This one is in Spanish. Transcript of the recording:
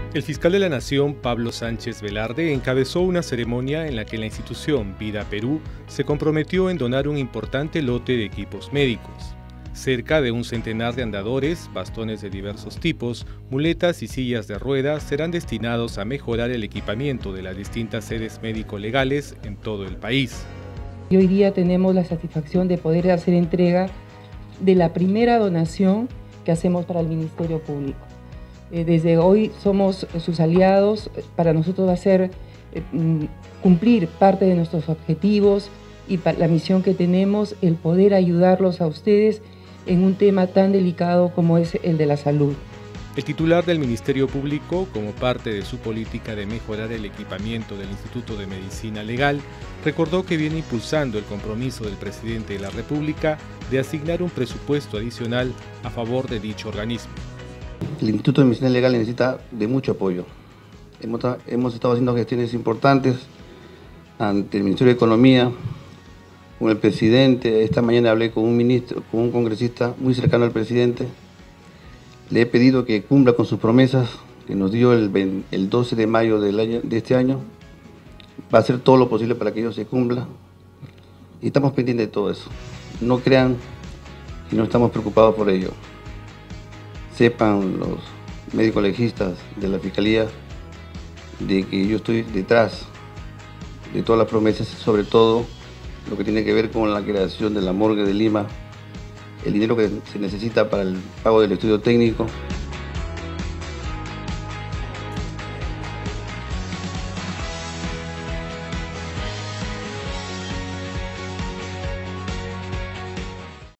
El fiscal de la Nación, Pablo Sánchez Velarde, encabezó una ceremonia en la que la institución Vida Perú se comprometió en donar un importante lote de equipos médicos. Cerca de un centenar de andadores, bastones de diversos tipos, muletas y sillas de ruedas serán destinados a mejorar el equipamiento de las distintas sedes médico-legales en todo el país. Y hoy día tenemos la satisfacción de poder hacer entrega de la primera donación que hacemos para el Ministerio Público. Desde hoy somos sus aliados. Para nosotros va a ser cumplir parte de nuestros objetivos y la misión que tenemos, el poder ayudarlos a ustedes en un tema tan delicado como es el de la salud. El titular del Ministerio Público, como parte de su política de mejorar el equipamiento del Instituto de Medicina Legal, recordó que viene impulsando el compromiso del presidente de la República de asignar un presupuesto adicional a favor de dicho organismo. El Instituto de Medicina Legal necesita de mucho apoyo. Hemos estado haciendo gestiones importantes ante el Ministerio de Economía, con el presidente. Esta mañana hablé con un congresista muy cercano al presidente. Le he pedido que cumpla con sus promesas que nos dio el 12 de mayo de este año. Va a hacer todo lo posible para que ello se cumpla. Y estamos pendientes de todo eso. No crean que no estamos preocupados por ello. Sepan los médicos legistas de la Fiscalía de que yo estoy detrás de todas las promesas, sobre todo lo que tiene que ver con la creación de la morgue de Lima, el dinero que se necesita para el pago del estudio técnico.